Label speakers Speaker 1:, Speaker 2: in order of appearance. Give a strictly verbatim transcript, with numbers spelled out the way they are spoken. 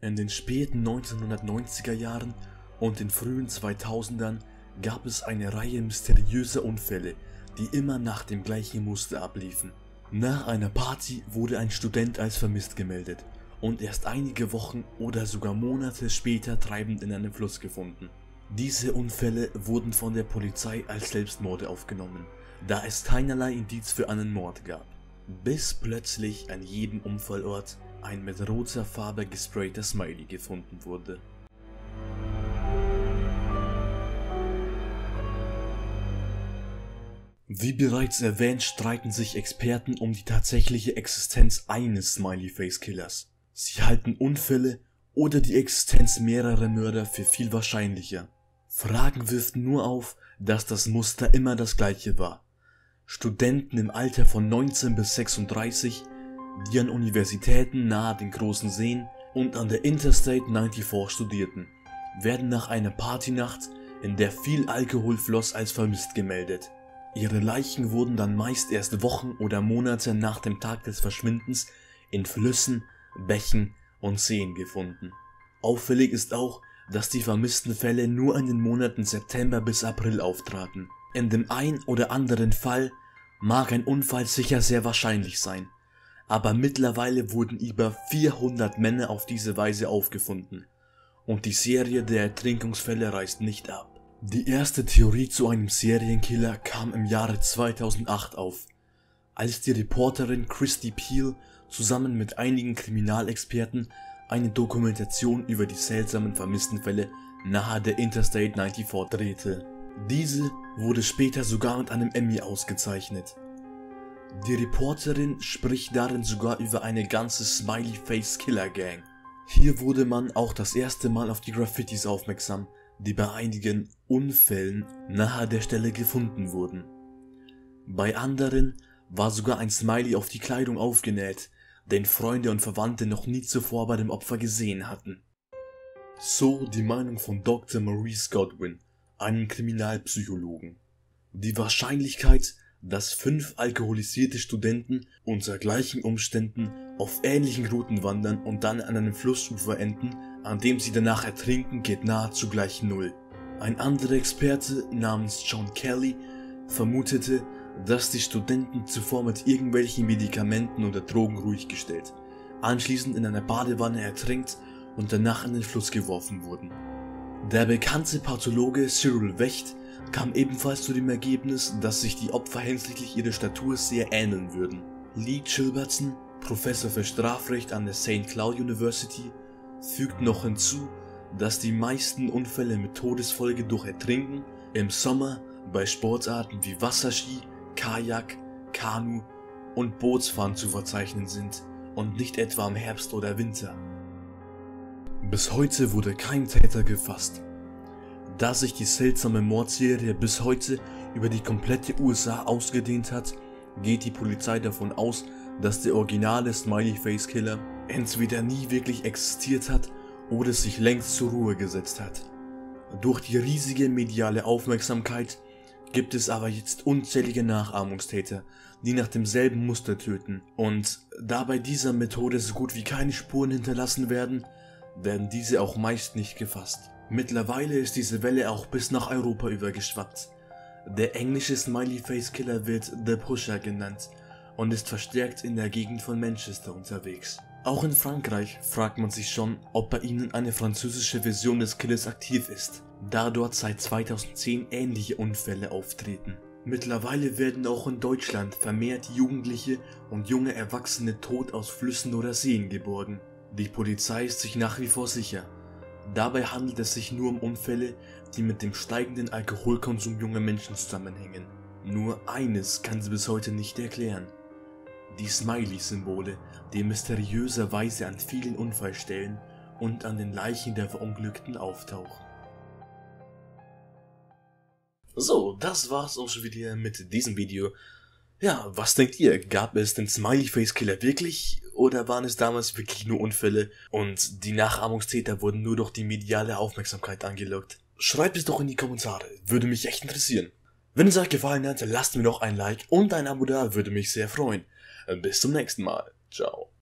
Speaker 1: In den späten neunzehnhundertneunziger Jahren und den frühen zweitausendern gab es eine Reihe mysteriöser Unfälle, die immer nach dem gleichen Muster abliefen. Nach einer Party wurde ein Student als vermisst gemeldet und erst einige Wochen oder sogar Monate später treibend in einem Fluss gefunden. Diese Unfälle wurden von der Polizei als Selbstmorde aufgenommen, da es keinerlei Indiz für einen Mord gab. Bis plötzlich an jedem Unfallort ein mit roter Farbe gesprayter Smiley gefunden wurde. Wie bereits erwähnt, streiten sich Experten um die tatsächliche Existenz eines Smiley-Face-Killers. Sie halten Unfälle oder die Existenz mehrerer Mörder für viel wahrscheinlicher. Fragen wirft nur auf, dass das Muster immer das gleiche war. Studenten im Alter von neunzehn bis sechsunddreißig, die an Universitäten nahe den großen Seen und an der Interstate vierundneunzig studierten, werden nach einer Partynacht, in der viel Alkohol floss, als vermisst gemeldet. Ihre Leichen wurden dann meist erst Wochen oder Monate nach dem Tag des Verschwindens in Flüssen, Bächen und Seen gefunden. Auffällig ist auch, dass die vermissten Fälle nur in den Monaten September bis April auftraten. In dem ein oder anderen Fall mag ein Unfall sicher sehr wahrscheinlich sein, aber mittlerweile wurden über vierhundert Männer auf diese Weise aufgefunden und die Serie der Ertrinkungsfälle reißt nicht ab. Die erste Theorie zu einem Serienkiller kam im Jahre zweitausendacht auf, als die Reporterin Christy Peel zusammen mit einigen Kriminalexperten eine Dokumentation über die seltsamen vermissten Fälle nahe der Interstate vierundneunzig drehte. Diese wurde später sogar mit einem Emmy ausgezeichnet. Die Reporterin spricht darin sogar über eine ganze Smiley-Face-Killer-Gang. Hier wurde man auch das erste Mal auf die Graffitis aufmerksam, die bei einigen Unfällen nahe der Stelle gefunden wurden. Bei anderen war sogar ein Smiley auf die Kleidung aufgenäht, den Freunde und Verwandte noch nie zuvor bei dem Opfer gesehen hatten. So die Meinung von Doktor Maurice Godwin, einem Kriminalpsychologen. Die Wahrscheinlichkeit, dass fünf alkoholisierte Studenten unter gleichen Umständen auf ähnlichen Routen wandern und dann an einem Flussufer enden, an dem sie danach ertrinken, geht nahezu gleich null. Ein anderer Experte namens John Kelly vermutete, dass die Studenten zuvor mit irgendwelchen Medikamenten oder Drogen ruhig gestellt, anschließend in einer Badewanne ertränkt und danach in den Fluss geworfen wurden. Der bekannte Pathologe Cyril Wecht kam ebenfalls zu dem Ergebnis, dass sich die Opfer hinsichtlich ihrer Statur sehr ähneln würden. Lee Chilbertson, Professor für Strafrecht an der Saint Cloud University, fügt noch hinzu, dass die meisten Unfälle mit Todesfolge durch Ertrinken im Sommer bei Sportarten wie Wasserski, Kajak, Kanu und Bootsfahren zu verzeichnen sind und nicht etwa im Herbst oder Winter. Bis heute wurde kein Täter gefasst. Da sich die seltsame Mordserie bis heute über die komplette U S A ausgedehnt hat, geht die Polizei davon aus, dass der originale Smiley-Face-Killer entweder nie wirklich existiert hat oder sich längst zur Ruhe gesetzt hat. Durch die riesige mediale Aufmerksamkeit gibt es aber jetzt unzählige Nachahmungstäter, die nach demselben Muster töten, und da bei dieser Methode so gut wie keine Spuren hinterlassen werden, werden diese auch meist nicht gefasst. Mittlerweile ist diese Welle auch bis nach Europa übergeschwappt. Der englische Smiley-Face-Killer wird The Pusher genannt und ist verstärkt in der Gegend von Manchester unterwegs. Auch in Frankreich fragt man sich schon, ob bei ihnen eine französische Version des Killers aktiv ist, da dort seit zweitausendzehn ähnliche Unfälle auftreten. Mittlerweile werden auch in Deutschland vermehrt Jugendliche und junge Erwachsene tot aus Flüssen oder Seen geborgen. Die Polizei ist sich nach wie vor sicher. Dabei handelt es sich nur um Unfälle, die mit dem steigenden Alkoholkonsum junger Menschen zusammenhängen. Nur eines kann sie bis heute nicht erklären: die Smiley-Symbole, die mysteriöserweise an vielen Unfallstellen und an den Leichen der Verunglückten auftauchen. So, das war's auch schon wieder mit diesem Video. Ja, was denkt ihr? Gab es den Smiley-Face-Killer wirklich? Oder waren es damals wirklich nur Unfälle und die Nachahmungstäter wurden nur durch die mediale Aufmerksamkeit angelockt? Schreibt es doch in die Kommentare, würde mich echt interessieren. Wenn es euch gefallen hat, lasst mir doch ein Like und ein Abo da, würde mich sehr freuen. Bis zum nächsten Mal. Ciao.